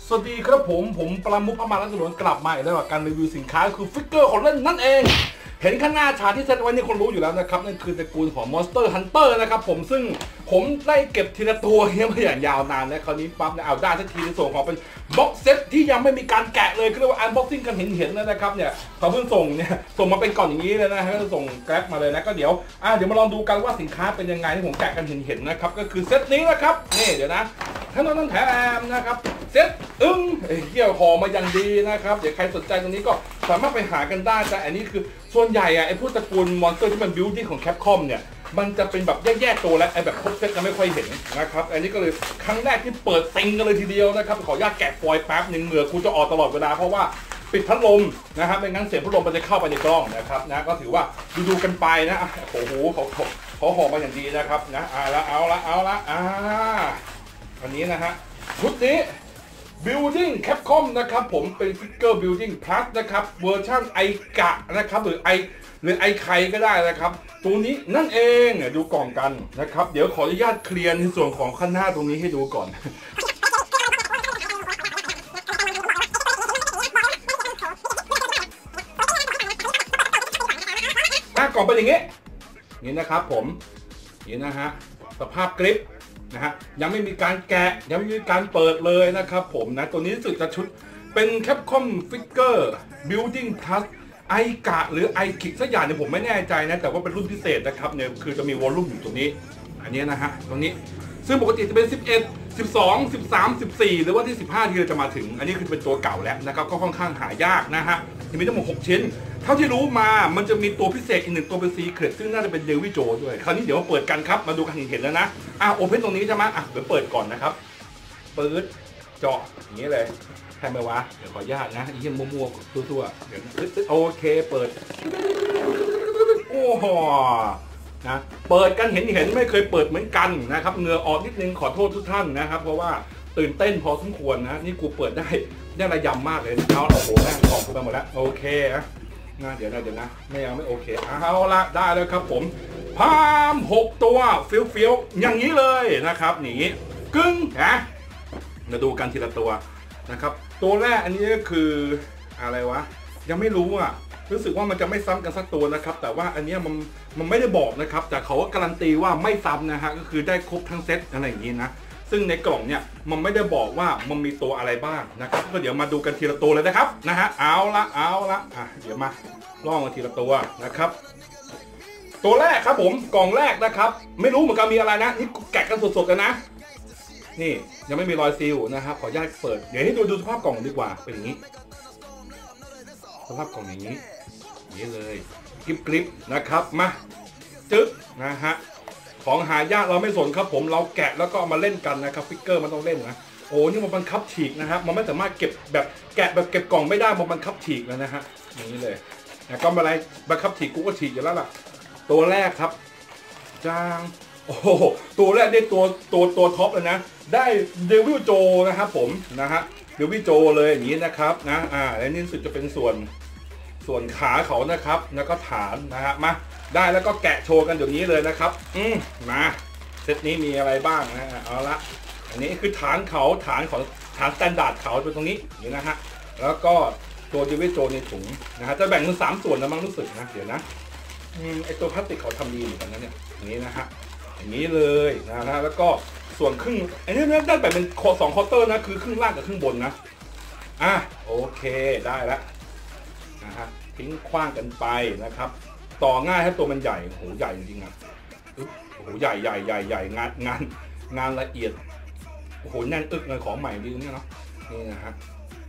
สวัสดีครับผมปรามุขพมาลักษณ์กลับมาอีกแล้วกับการรีวิวสินค้าคือฟิกเกอร์ของเล่นนั่นเองเห็นข้างหน้าฉากที่เซตไว้นี่คนรู้อยู่แล้วนะครับนั่นคือตระกูลของ Monster Hunter นะครับผมซึ่งผมได้เก็บทีละตัวเฮียมาอย่างยาวนานและคราวนี้ปั๊บเนี่ยเอาได้สักทีในส่วนของเป็นบ็อกเซตที่ยังไม่มีการแกะเลยเรียกว่าอันบ็อกซิ่งกันเห็นนะครับเนี่ยเขาเพิ่งส่งมาเป็นกล่องอย่างนี้เลยนะฮะส่งแกร็บมาเลยนะก็เดี๋ยวมาลองดูกันว่าสินค้าเป็นยังไงที่ผมแกะกันเห็นนะครับก็คือเซตนี้นะครับนี่เดี๋ยวนะทั้งน้องแถมนะครับเซตเกี่ยวห่อมาอย่างดีนะครับเดี๋ยวใครสนใจตรงนี้ก็สามารถไปหากันได้แต่อันนี้คือส่วนใหญ่ไอ้พวกตระกูลมอนสเตอร์ที่มันบิวตี้ของแคปคอมเนี่ยมันจะเป็นแบบแยกตัวและไอ้แบบครบเซตจะไม่ค่อยเห็นนะครับอันนี้ก็เลยครั้งแรกที่เปิดเต็งกันเลยทีเดียวนะครับขออนุญาตแกะฟอยล์แป๊บหนึ่งเหงื่อกูจะออกตลอดเวลาเพราะว่าปิดพัดลมนะครับไม่งั้นเสียงพัดลมมันจะเข้าไปในกล้องนะครับนะก็ถือว่าดูกันไปนะโอ้โหเขาห่อมาอย่างดีนะครับนะเอาละอันนี้นะฮะชุดนี้ Building Capcom นะครับผมเป็นฟิกเกอร์ Building Plus นะครับเวอร์ชันไอกะนะครับหรือไอไข่ก็ได้นะครับตัวนี้นั่นเองดูกล่องกันนะครับเดี๋ยวขออนุญาตเคลียร์ในส่วนของข้างหน้าตรงนี้ให้ดูก่อนหน้ากล่องเป็นอย่างนี้นี่นะครับผมนี่นะฮะสภาพกริปนะฮะยังไม่มีการแกะยังไม่มีการเปิดเลยนะครับผมนะตัวนี้รู้สึกจะชุดเป็น Capcom Figure Building Plus ไอกะหรือไอคิกสักอย่างเนี่ยผมไม่แน่ใจนะแต่ว่าเป็นรุ่นพิเศษนะครับเนี่ยคือจะมีวอลลุ่มอยู่ตรงนี้อันนี้นะฮะตรงนี้ซึ่งปกติจะเป็น11 12 13 14หรือว่าที่15ที่เราจะมาถึงอันนี้คือเป็นตัวเก่าแล้วนะครับก็ค่อนข้างหายากนะฮะมีทั้งหมด6ชิ้นเท่าที่รู้มามันจะมีตัวพิเศษอีก1ตัวเป็นซีเครตซึ่งน่าจะเป็นเดวิโจด้วยคราวนี้เดี๋ยวเปิดกันครับมาดูกันเห็นแล้วนะโอเพนตรงนี้ใช่ไหมเดี๋ยวเปิดก่อนนะครับเปิดเจาะอย่างนี้เลยใช่ไหมวะเดี๋ยวขออนุญาตนะยิ่งมัวๆตัวๆเดี๋ยวโอเคเปิดโอ้โหนะเปิดกันเห็นไม่เคยเปิดเหมือนกันนะครับเหงื่อออกนิดนึงขอโทษทุกท่านนะครับเพราะว่าตื่นเต้นพอสมควรนะนี่กูเปิดได้ระยำมากเลยเอาโอ้โหแม่งออกกูไปหมดแล้วโอเคนะเดี๋ยวนะไม่โอเคเอาละได้แล้วครับผมพาม6ตัวเฟี้ยวอย่างนี้เลยนะครับนี่กึ้งนะมาดูกันทีละตัวนะครับตัวแรกอันนี้ก็คืออะไรวะยังไม่รู้รู้สึกว่ามันจะไม่ซ้ำกันสักตัวนะครับแต่ว่าอันนี้มันไม่ได้บอกนะครับแต่เขาก็การันตีว่าไม่ซ้ำนะฮะก็คือได้ครบทั้งเซตอะไรอย่างนี้นะซึ่งในกล่องเนี่ยมันไม่ได้บอกว่ามันมีตัวอะไรบ้างนะครับก็เดี๋ยวมาดูกันทีละตัวเลยนะครับนะฮะเอาละเดี๋ยวมาล่องกันทีละตัวนะครับตัวแรกครับผมกล่องแรกนะครับไม่รู้เหมือนกันมีอะไรนะนี่แกะกันสดๆกันนะนี่ยังไม่มีรอยซีลนะครับขออนุญาตเปิดเดี๋ยวให้ดูสภาพกล่องดีกว่าเป็นอย่างนี้สภาพกล่องอย่างนี้เลยกริบนะครับมาจึ๊กนะฮะของหายากเราไม่สนครับผมเราแกะแล้วก็เอามาเล่นกันนะครับฟิกเกอร์มันต้องเล่นนะโอ้นี่มันบังคับฉีกนะครับมันไม่สามารถเก็บแบบแกะแบบเก็บกล่องไม่ได้มันบังคับฉีกแล้วนะฮะอย่างนี้เลยก็อะไรบังคับฉีกกูก็ฉีกอยู่แล้วล่ะตัวแรกครับจางโอ้โหตัวแรกได้ตัวท็อปเลยนะได้เดวิลโจนะครับผมนะฮะเดวิลโจเลยอย่างนี้นะครับนะและนี่รู้สึกจะเป็นส่วนขาเขานะครับแล้วก็ฐานนะฮะมาได้แล้วก็แกะโชว์กันเดี๋ยวนี้เลยนะครับมาเซตนี้มีอะไรบ้างนะเอาละอันนี้คือฐานสแตนดาร์ดเขาเป็นตรงนี้นี่นะฮะแล้วก็ตัวเดวิลโจในถุงนะฮะจะแบ่งเป็น3ส่วนนะมั้งรู้สึกนะเดี๋ยวนะไอตัวพลาสติกเขาทำดีเหมือนกันนะเนี่ยอย่างนี้นะฮะอย่างนี้เลยนะแล้วก็ส่วนครึ่งอันนี้ได้แบ่งเป็น2ควอเตอร์นะคือครึ่งล่างกับครึ่งบนนะโอเคได้แล้วนะฮะทิ้งขว้างกันไปนะครับต่อง่ายให้ตัวมันใหญ่โหใหญ่จริงๆนะโอ้โหใหญ่งานละเอียดโอ้โหแน่นอึกเลยของใหม่ดีเนี่ยเนาะนี่นะฮะ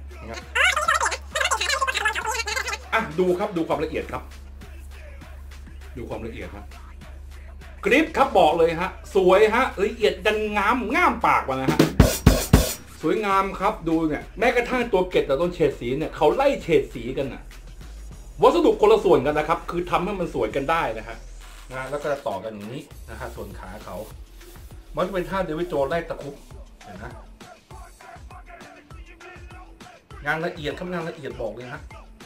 ดูครับดูความละเอียดครับดูความละเอียดครับกริปครับบอกเลยฮะสวยฮะละเอียดดันง่ามปากว่ะนะฮะสวยงามครับดูเนี่ยแม้กระทั่งตัวเกล็ดแต่ต้นเฉดสีเนี่ยเขาไล่เฉดสีกันนะวัสดุคนละส่วนกันนะครับคือทำให้มันสวยกันได้นะฮะแล้วก็จะต่อกันอย่างนี้นะฮะส่วนขาเขามันจะเป็นท่าเดวิดโจไล่ตะคุบเห็นนะงานละเอียดครับงานละเอียดบอกเลยฮะ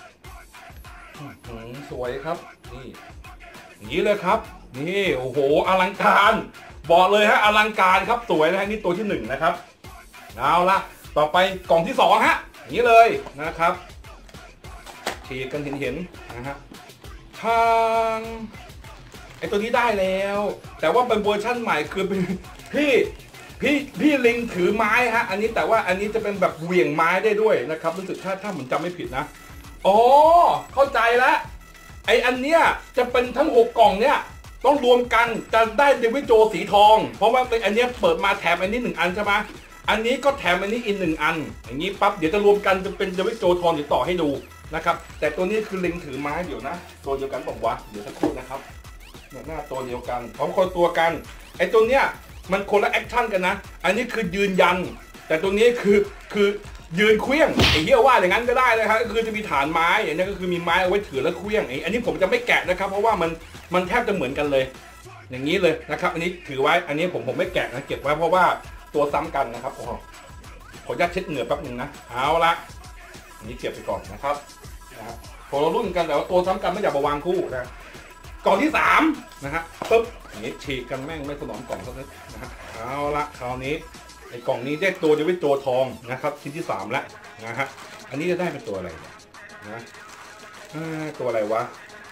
สวยครับนี่อย่างนี้เลยครับนี่โอ้โหอลังการบอกเลยฮะอลังการครับสวยนะฮะนี่ตัวที่1นะครับเอาละต่อไปกล่องที่2ฮะอย่างนี้เลยนะครับฉีกกันเห็นนะฮะทางไอตัวนี้ได้แล้วแต่ว่าเป็นเวอร์ชั่นใหม่คือเป็นพี่ลิงถือไม้ฮะอันนี้แต่ว่าอันนี้จะเป็นแบบเหวี่ยงไม้ได้ด้วยนะครับรู้สึกถ้าผมจำไม่ผิดนะอ๋อเข้าใจแล้วไออันเนี้ยจะเป็นทั้ง6กล่องเนี้ยต้องรวมกันจะได้เดวิดโจสีทองเพราะว่าอันเนี้ยเปิดมาแถมอันนี้1อันใช่ไหมอันนี้ก็แถมอันนี้อีก1อันอย่างนี้ปั๊บเดี๋ยวจะรวมกันจะเป็นเดวิดโจทองเดี๋ยวต่อให้ดูนะครับแต่ตัวนี้คือลิงถือไม้เดี๋ยวนะตัวเดียวกันบอกว่าเดี๋ยวสักครู่นะครับหน้าตัวเดียวกันพร้อมคนตัวกันไอตัวเนี้ยมันคนละแอคชั่นกันนะอันนี้คือยืนยันแต่ตัวนี้คือยืนเคลี้ยงไอ้เหี้ยว่าอย่างนั้นก็ได้นะครับก็คือจะมีฐานไม้อย่างนี้ก็คือมีไม้เอาไว้ถือแล้วเคลี้ยงอันนี้ผมจะไม่แกะนะครับเพราะว่ามันแทบจะเหมือนกันเลยอย่างนี้เลยนะครับอันนี้ถือไว้อันนี้ผมไม่แกะนะเก็บไว้เพราะว่าตัวซ้ำกันนะครับขออนุญาตเช็ดเหงื่อแป๊บนึงนะเอาละอันนี้เก็บไปก่อนนะครับคนละรุ่นกันแต่ว่าตัวซ้ำกันไม่อยากมาวางคู่นะกล่องที่3นะฮะปึ๊บอย่างนี้ฉีกกันแม่งไม่สนองกล่องสักนิดนะฮะเอาละคราวนี้ไอ้กล่องนี้ได้ตัวเดวิดโจทองนะครับชิ้นที่3แล้วนะฮะอันนี้จะได้เป็นตัวอะไรนะตัวอะไรวะ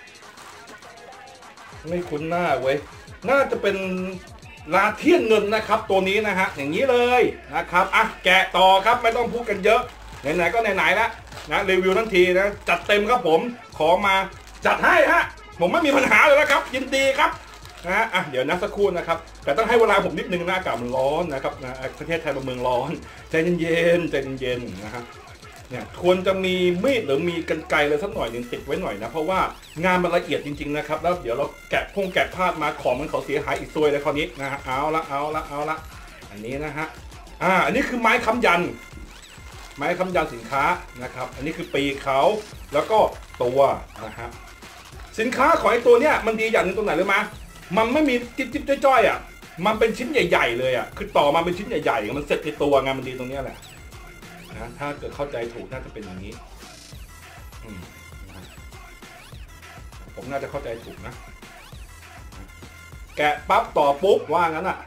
ไม่คุ้นหน้าเว้ยน่าจะเป็นลาเทียนเงินนะครับตัวนี้นะฮะอย่างนี้เลยนะครับอ่ะแกะต่อครับไม่ต้องพูดกันเยอะไหนๆก็ไหนๆแล้วนะรีวิวทันทีนะจัดเต็มครับผมขอมาจัดให้ฮะผมไม่มีปัญหาเลยนะครับยินดีครับนะอ่ะเดี๋ยวนะสักครู่นะครับแต่ต้องให้เวลาผมนิดนึงนะอากาศมันร้อนนะครับนะประเทศไทยเป็นเมืองร้อนใจเย็นๆใจเย็นๆนะฮะเนี่ยควรจะมีมีดหรือมีกรรไกรอะไรสักหน่อยนึงติดไว้หน่อยนะเพราะว่างานมันละเอียดจริงๆนะครับแล้วเดี๋ยวเราแกะพลาดมาของมันเขาเสียหายอีกซวยเลยคราวนี้นะฮะเอาละอันนี้นะฮะอันนี้คือไม้ค้ำยันสินค้านะครับอันนี้คือปีกเขาแล้วก็ตัวนะฮะสินค้าของไอ้ตัวเนี้ยมันดีอย่างหนึ่งตรงไหนรู้ไหมมันไม่มีจิ๊บจ้อยอ่ะมันเป็นชิ้นใหญ่ๆเลยอ่ะคือต่อมาเป็นชิ้นใหญ่ๆมันเสร็จในตัวงานมันดีตรงนี้แหละนะถ้าเกิดเข้าใจถูกน่าจะเป็นอย่างนี้ผมน่าจะเข้าใจถูกนะแกะปั๊บต่อปุ๊บว่างั้นอ่ะ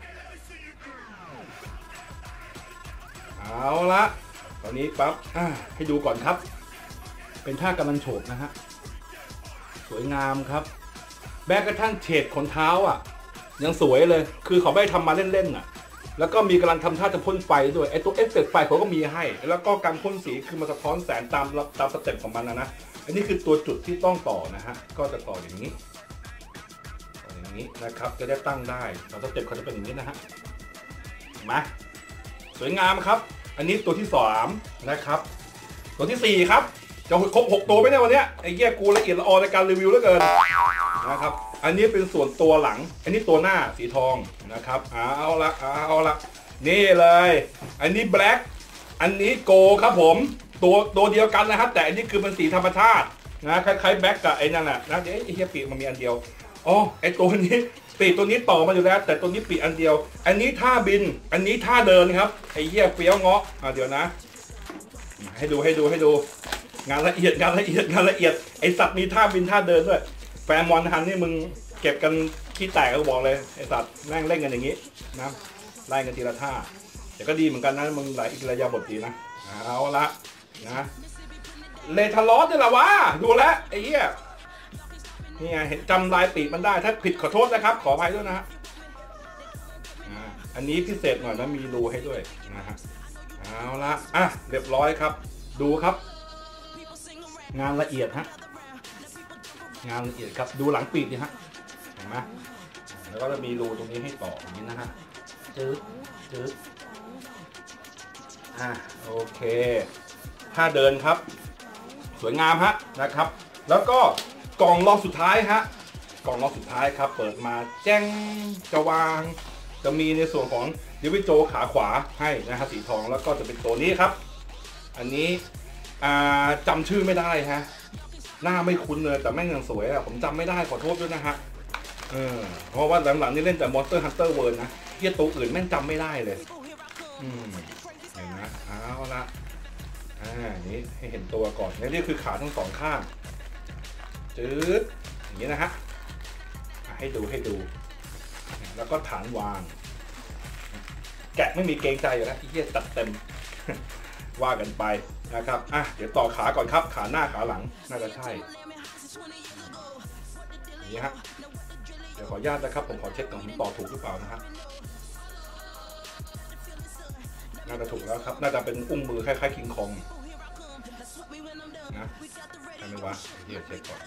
เอาละตอนนี้ปั๊บให้ดูก่อนครับเป็นท่ากำลังโฉบนะฮะสวยงามครับแม้กระทั่งเฉดขนเท้าอ่ะยังสวยเลยคือเขาไม่ทำมาเล่นๆอ่ะแล้วก็มีกำลังทำท่าจะพ่นไฟด้วยไอ้ตัวเอฟเฟกต์ไฟเขาก็มีให้แล้วก็การพ่นสีคือมาสะท้อนแสงตามสเต็ปของมันนะอันนี้คือตัวจุดที่ต้องต่อนะฮะก็จะต่ออย่างนี้นะครับจะได้ตั้งได้สเต็ปเขาจะเป็นอย่างนี้นะฮะมาสวยงามครับอันนี้ตัวที่3นะครับตัวที่4ครับจะครบ6ตัวไหมเนี่ยวันนี้ไอ้แย่กูละเอียดละออในการรีวิวเหลือเกินนะครับอันนี้เป็นส่วนตัวหลังอันนี้ตัวหน้าสีทองนะครับเอาละนี่เลยอันนี้แบล็กอันนี้โกครับผมตัวเดียวกันนะครับแต่อันนี้คือเป็นสีธรรมชาตินะคล้ายๆแบล็กกับไอ้นั่นแหละนะเดี๋ยวไอ้เหี้ยปีกมันมีอันเดียวอ๋อไอ้ตัวนี้ปีกตัวนี้ต่อมาอยู่แล้วแต่ตัวนี้ปีกอันเดียวอันนี้ท่าบินอันนี้ท่าเดินครับไอ้เหี้ยเฟี้ยวเงาะเดี๋ยวนะให้ดูงานละเอียดไอ้สัตว์มีท่าบินท่าเดินด้วยแฟนมอนฮันนี่มึงเก็บกันขี้แตกก็บอกเลยไอ้สัตว์แม่งเล่นกันอย่างนี้นะไล่กันทีละท่าแต่ก็ดีเหมือนกันนะมึงหลายอิสระยาบทดีนะเอาละนะเลทารอสนี่แหละวะดูแลไอ้เหี้ยนี่ไงเห็นจำลายปีกมันได้ถ้าผิดขอโทษนะครับขออภัยด้วยนะฮะอันนี้พิเศษหน่อยนะมีรูให้ด้วยนะฮะเอาละเรียบร้อยครับดูครับงานละเอียดฮะงานละเอียดครับดูหลังปีกดิฮะเห็นไหมแล้วก็จะมีรูตรงนี้ให้ต่ออย่างนี้นะฮะจืดโอเคถ้าเดินครับสวยงามฮะนะครับแล้วก็กล่องรองสุดท้ายฮะกล่องรองสุดท้ายครับเปิดมาแจ้งจะวางจะมีในส่วนของดิวิโจขาขวาให้นะฮะสีทองแล้วก็จะเป็นตัวนี้ครับอันนี้จำชื่อไม่ได้ฮะหน้าไม่คุ้นเลยแต่แม่งยังสวยอะผมจำไม่ได้ขอโทษด้วยนะฮะเพราะว่าหลังๆนี่เล่นแต่ Monster Hunter World นะเทียตัวอื่นแม่งจำไม่ได้เลยเห็นนะเอาละนี่ให้เห็นตัวก่อนนี่คือขาทั้ง2ข้างจืดอย่างนี้นะฮะให้ดูแล้วก็ฐานวางแกะไม่มีเกรงใจอยู่แล้วที่เหี้ยตัดเต็มว่ากันไปนะครับเดี๋ยวต่อขาก่อนครับขาหน้าขาหลังน่าจะใช่นี่ฮะเดี๋ยวขออนุญาตนะครับผมขอเช็คก่อนผมต่อถูกหรือเปล่านะฮะน่าจะถูกแล้วครับน่าจะเป็นอุ้งมือคล้ายๆคิงคองนะใช่ไหมวะเดี๋ยวเช็คก่อน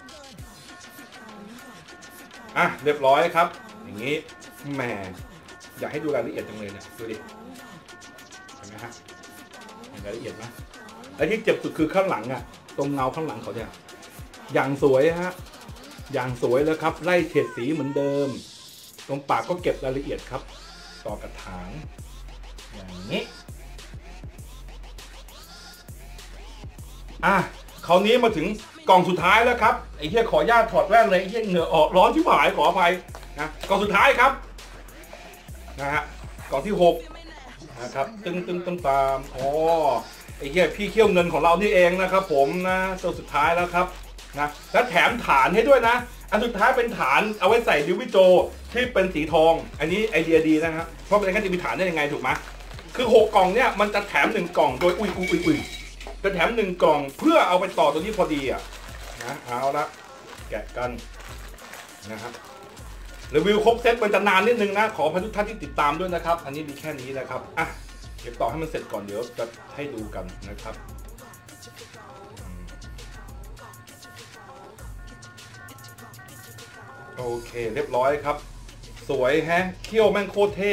เรียบร้อยครับอย่างนี้แหมอยากให้ดูรายละเอียดจังเลยเนี่ยดูดิเห็นไหมฮะเห็นรายละเอียดไหมและที่เจ็บสุดคือข้างหลังตรงเงาข้างหลังเขาเนี่ยอย่างสวยฮะอย่างสวยเลยครับไล่เฉดสีเหมือนเดิมตรงปากก็เก็บรายละเอียดครับต่อกระถางอย่างนี้คราวนี้มาถึงกล่องสุดท้ายแล้วครับไอ้เหี้ยขออนุญาตถอดแว่นเลยไอ้เหี้ยเหงื่อออกร้อนชิบหายขออภัยนะกล่องสุดท้ายครับนะฮะกล่องที่6นะครับตึ้งตามไอ้เหี้ยพี่เขี้ยวเงินของเรานี่เองนะครับผมนะตัวสุดท้ายแล้วครับนะและแถมฐานให้ด้วยนะอันสุดท้ายเป็นฐานเอาไว้ใส่ดิวิโจที่เป็นสีทองอันนี้ไอเดียดีนะครับเพราะเป็นการจะมีฐานได้ยังไงถูกไหมคือ6กล่องเนี่ยมันจะแถม1กล่องโดยอุ้ยจะแถม1กล่องเพื่อเอาไปต่อตัวนี้พอดีนะเอาละแกะกันนะครับรีวิวครบเซตมันจะนานนิดนึงนะขออภัยทุกท่านที่ติดตามด้วยนะครับอันนี้มีแค่นี้นะครับเก็บต่อให้มันเสร็จก่อนเดี๋ยวจะให้ดูกันนะครับโอเคเรียบร้อยครับสวยแฮะเขี้ยวแม่งโคตรเท่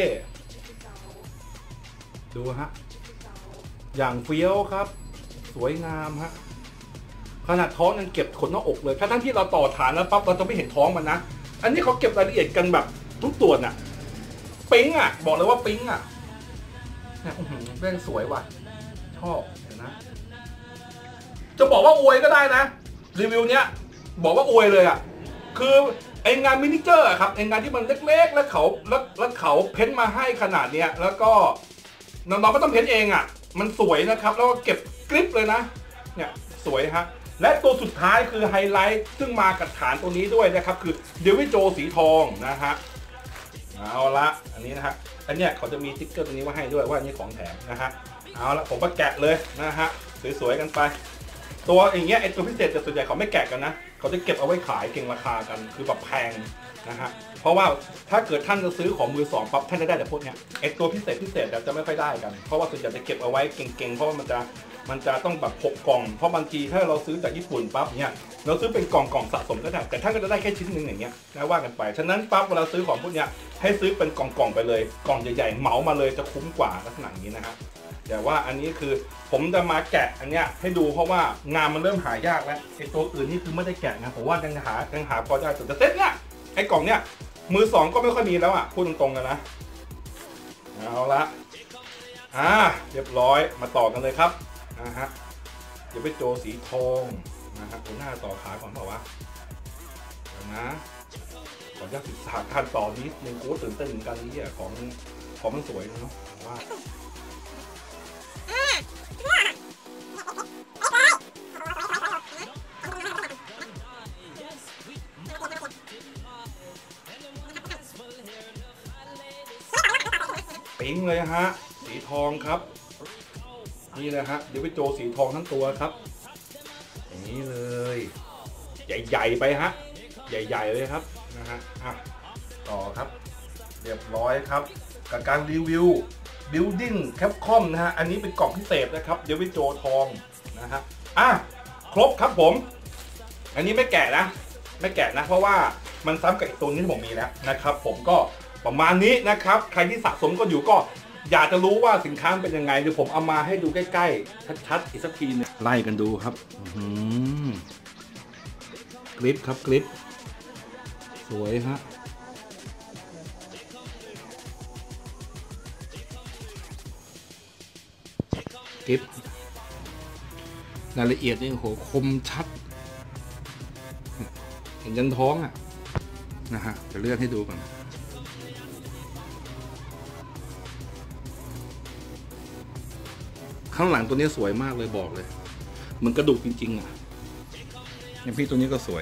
ดูฮะอย่างเฟี้ยวครับสวยงามฮะขนาดท้องยังเก็บขนหน้าอกเลยทั้งที่เราต่อฐานแล้วปั๊บเราจะไม่เห็นท้องมันนะอันนี้เขาเก็บรายละเอียดกันแบบทุกตัวน่ะปิ๊งบอกเลยว่าปิ๊งเนี่ยเรื่องสวยว่ะชอบเห็นนะจะบอกว่าอวยก็ได้นะรีวิวเนี้ยบอกว่าอวยเลยคือไองานมินิเจอร์ครับไองานที่มันเล็กๆแล้วเขาเพ้นมาให้ขนาดเนี้ยแล้วก็น้องๆก็ต้องเพ้นเองมันสวยนะครับแล้วก็เก็บกริปเลยนะเนี่ยสวยฮะและตัวสุดท้ายคือไฮไลท์ซึ่งมากับฐานตัวนี้ด้วยนะครับคือเดวิดโจสีทองนะฮะเอาละอันนี้นะฮะอันเนี้ยเขาจะมีติ๊กเกอร์ตัวนี้มาให้ด้วยว่านี่ของแถมนะฮะเอาละผมก็แกะเลยนะฮะสวยๆกันไปตัวอย่างเงี้ยไอตัวพิเศษแต่ส่วนใหญ่เขาไม่แกะกันนะเขาจะเก็บเอาไว้ขายเก่งราคากันคือแบบแพงนะฮะเพราะว่าถ้าเกิดท่านจะซื้อของมือสองปั๊บท่านจะได้แต่พวกเนี้ยไอตัวพิเศษจะไม่ค่อยได้กันเพราะว่าส่วนใหญ่จะเก็บเอาไว้เก่งๆเพราะว่ามันจะต้องแบบ6กล่องเพราะบางทีถ้าเราซื้อจากญี่ปุ่นปั๊บเนี่ยเราซื้อเป็นกล่องสะสมก็ได้แต่ท่านก็จะได้แค่ชิ้นหนึ่งอย่างเงี้ยนะว่ากันไปฉะนั้นปั๊บเวลาซื้อของพวกเนี้ยให้ซื้อเป็นกล่องไปเลยกล่องใหญ่ๆเหมามาเลยจะคุ้มกว่าลักษณะนี้นะฮะแต่ว่าอันนี้คือผมจะมาแกะอันเนี้ยให้ดูเพราะว่างานมันเริ่มหายากแล้วไอตัวอื่นนี่คือไม่ได้แกะนะผมว่ายังหาพอได้แต่เซ็ตเนี้ยไอกล่องเนี้ยมือสองก็ไม่ค่อยมีแล้วพูดตรงๆกันนะเอาละเรียบร้อยมาต่อกันเลยครับนะฮะเดี๋ยวไปโจสีทองนะฮะหน้าต่อขาก่อนเปล่าวะเดี๋ยวนะขออนุญาตศึกษาการต่อนิดนึงกูตื่นเต้นเหมือนกันนี่ของมันสวยเนาะว่าปิ๊งเลยฮะสีทองครับนี่เลยฮะเดี๋ยวไปโจสีทองทั้งตัวครับอย่างนี้เลยใหญ่ๆไปฮะใหญ่ๆเลยครับนะฮะต่อครับเรียบร้อยครับกับการรีวิว Building Capcom นะฮะอันนี้เป็นกล่องพิเศษนะครับเดี๋ยวไปโจทองนะฮะครบครับผมอันนี้ไม่แกะนะเพราะว่ามันซ้ำกับอีกตัวนี้ที่ผมมีแล้วนะครับผมก็ประมาณนี้นะครับใครที่สะสมก็อยู่ก็อยากจะรู้ว่าสินค้าเป็นยังไงเดี๋ยวผมเอามาให้ดูใกล้ๆชัดๆอีกสักทีนึงไล่กันดูครับกริปครับกริปสวยฮะกริปรายละเอียดนี่โหคมชัดเห็นยันท้องนะฮะจะเลื่อนให้ดูก่อนข้างหลังตัวนี้สวยมากเลยบอกเลยเหมือนกระดูกจริงๆอย่างพี่ตัวนี้ก็สวย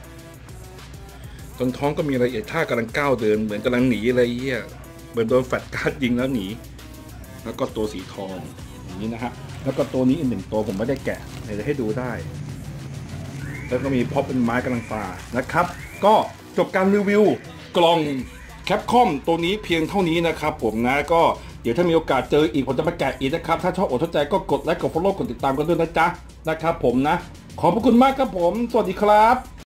ตรงท้องก็มีรายละเอียดท่ากำลังก้าวเดินเหมือนกำลังหนีอะไรเงี้ยเหมือนโดนแฟลชการ์ดยิงแล้วหนีแล้วก็ตัวสีทองนี้นะฮะแล้วก็ตัวนี้อีก1ตัวผมไม่ได้แกะเดี๋ยวให้ดูได้แล้วก็มีพ็อปเป็นไม้กำลังปลานะครับก็จบการรีวิวกล่องแคปคอมตัวนี้เพียงเท่านี้นะครับผมนะก็เดี๋ยวถ้ามีโอกาสเจออีกผมจะมาแกะอีกนะครับถ้าชอบอกใจก็กดไลค์กด follow กดติดตามกันด้วยนะจ๊ะนะครับผมนะขอบพระคุณมากครับผมสวัสดีครับ